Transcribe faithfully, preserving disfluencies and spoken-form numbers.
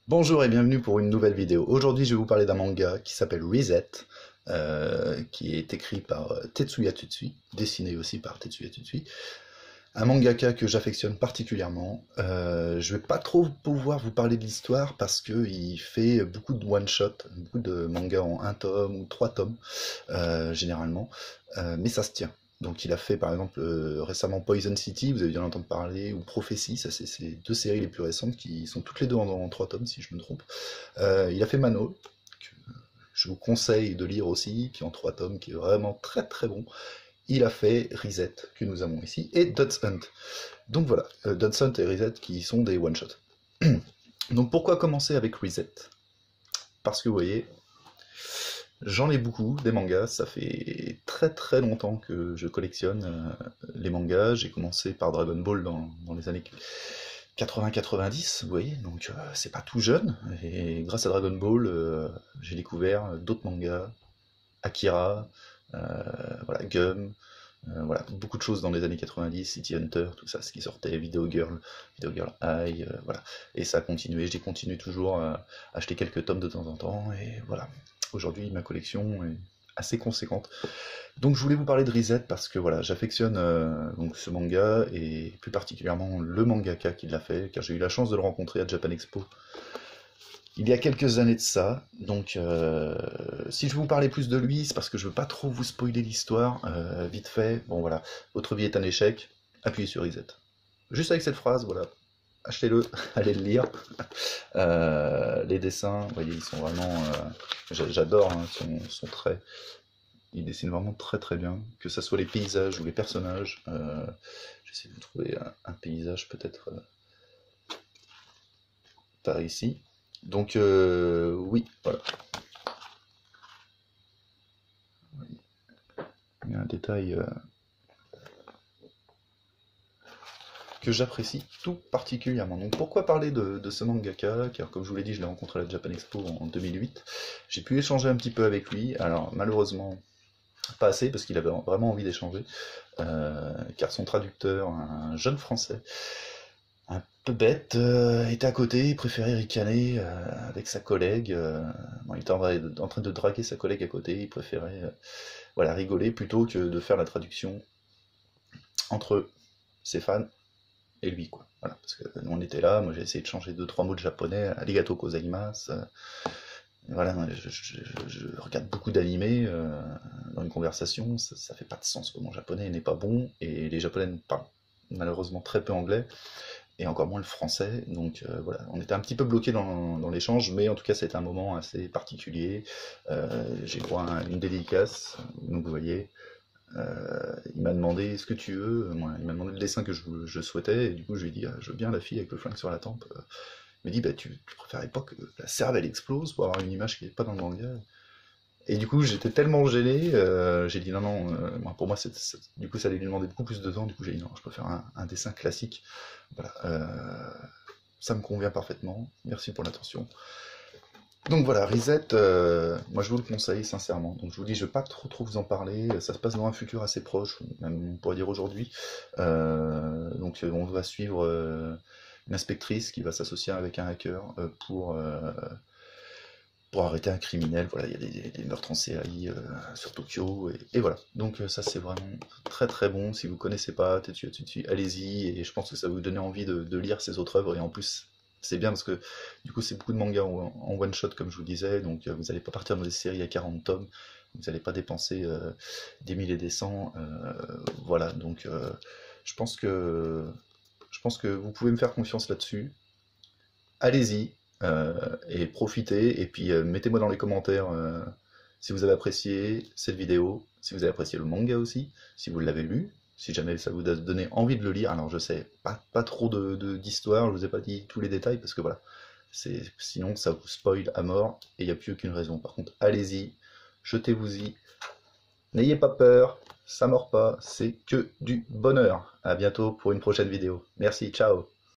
Bonjour et bienvenue pour une nouvelle vidéo. Aujourd'hui, je vais vous parler d'un manga qui s'appelle Reset, euh, qui est écrit par euh, Tetsuya Tsutsui, dessiné aussi par Tetsuya Tsutsui. Un mangaka que j'affectionne particulièrement. Euh, je vais pas trop pouvoir vous parler de l'histoire parce que il fait beaucoup de one-shot, beaucoup de mangas en un tome ou trois tomes, euh, généralement. Euh, mais ça se tient. Donc il a fait par exemple euh, récemment Poison City, vous avez dû en entendre parler, ou Prophecy, ça c'est ces deux séries les plus récentes qui sont toutes les deux en, en trois tomes si je me trompe. Euh, il a fait Mano, que je vous conseille de lire aussi, qui est en trois tomes, qui est vraiment très très bon. Il a fait Reset, que nous avons ici, et Dodds Hunt. Donc voilà, euh, Dodds Hunt et Reset qui sont des one-shots. Donc pourquoi commencer avec Reset? Parce que vous voyez, j'en ai beaucoup, des mangas, ça fait très très longtemps que je collectionne euh, les mangas. J'ai commencé par Dragon Ball dans, dans les années quatre-vingts quatre-vingt-dix, vous voyez, donc euh, c'est pas tout jeune. Et grâce à Dragon Ball, euh, j'ai découvert d'autres mangas, Akira, euh, voilà, Gum, euh, voilà, beaucoup de choses dans les années quatre-vingt-dix, City Hunter, tout ça, ce qui sortait, Video Girl, Video Girl High, euh, voilà. Et ça a continué, j'ai continué toujours à acheter quelques tomes de temps en temps, et voilà. Aujourd'hui, ma collection est assez conséquente. Donc je voulais vous parler de Reset parce que voilà, j'affectionne euh, donc ce manga, et plus particulièrement le mangaka qui l'a fait, car j'ai eu la chance de le rencontrer à Japan Expo il y a quelques années de ça. Donc euh, si je vais vous parler plus de lui, c'est parce que je veux pas trop vous spoiler l'histoire. Euh, vite fait, bon voilà, votre vie est un échec, appuyez sur Reset. Juste avec cette phrase, voilà, achetez-le, allez le lire. Euh, les dessins, vous voyez, ils sont vraiment... euh, J'adore hein, son, son trait. Il dessine vraiment très très bien, que ce soit les paysages ou les personnages. Euh, J'essaie de vous trouver un, un paysage peut-être euh, par ici. Donc euh, oui, voilà. Il y a un détail euh, que j'apprécie tout particulièrement. Donc pourquoi parler de, de ce mangaka? Car comme je vous l'ai dit, je l'ai rencontré à la Japan Expo en deux mille huit. J'ai pu échanger un petit peu avec lui. Alors malheureusement, pas assez, parce qu'il avait vraiment envie d'échanger. Euh, car son traducteur, un jeune français, un peu bête, euh, était à côté, il préférait ricaner euh, avec sa collègue. Euh, bon, il était en, vrai- en train de draguer sa collègue à côté, il préférait euh, voilà, rigoler plutôt que de faire la traduction entre ses fans et lui, quoi. Voilà, parce que nous on était là, moi j'ai essayé de changer deux trois mots de japonais, arigato gozaimasu. Euh, voilà, je, je- je- je regarde beaucoup d'animés euh, dans une conversation, ça, ça fait pas de sens, mon japonais n'est pas bon, et les japonais ne parlent malheureusement très peu anglais, et encore moins le français, donc euh, voilà, on était un petit peu bloqué dans, dans l'échange, mais en tout cas c'était un moment assez particulier. Euh, j'ai droit à une dédicace, donc vous voyez, euh, il m'a demandé ce que tu veux, moi, il m'a demandé le dessin que je, je souhaitais, et du coup je lui ai dit ah, je veux bien la fille avec le flingue sur la tempe. Il m'a dit bah tu, tu préférais pas que la cervelle explose pour avoir une image qui n'est pas dans le manga. Et du coup j'étais tellement gêné, euh, j'ai dit non non, euh, moi, pour moi c'est, c'est- du coup ça allait lui demander beaucoup plus de temps, du coup j'ai dit non, je préfère un, un dessin classique. Voilà, euh, ça me convient parfaitement, merci pour l'attention. Donc voilà, Reset, euh, moi je vous le conseille sincèrement. Donc je vous dis, je ne vais pas trop trop vous en parler. Ça se passe dans un futur assez proche, même on pourrait dire aujourd'hui. Euh, donc euh, on va suivre euh, une inspectrice qui va s'associer avec un hacker euh, pour euh, pour arrêter un criminel. Voilà, il y a des, des meurtres en série euh, sur Tokyo et, et voilà. Donc euh, ça c'est vraiment très très bon. Si vous connaissez pas Tetsuya Tsutsui, allez-y, et je pense que ça va vous donner envie de, de lire ses autres œuvres, et en plus c'est bien parce que du coup c'est beaucoup de mangas en, en one shot comme je vous disais, donc euh, vous n'allez pas partir dans des séries à quarante tomes, vous n'allez pas dépenser euh, des milliers et des cents. Euh, voilà, donc euh, je pense que je pense que vous pouvez me faire confiance là-dessus. Allez-y euh, et profitez, et puis euh, mettez-moi dans les commentaires euh, si vous avez apprécié cette vidéo, si vous avez apprécié le manga aussi, si vous l'avez lu, si jamais ça vous a donné envie de le lire. Alors je sais, pas, pas trop de, de- d'histoire, je vous ai pas dit tous les détails parce que voilà, c'est, sinon ça vous spoil à mort et il n'y a plus aucune raison. Par contre, allez-y, jetez-vous-y, n'ayez pas peur, ça mord pas, c'est que du bonheur. À bientôt pour une prochaine vidéo. Merci, ciao.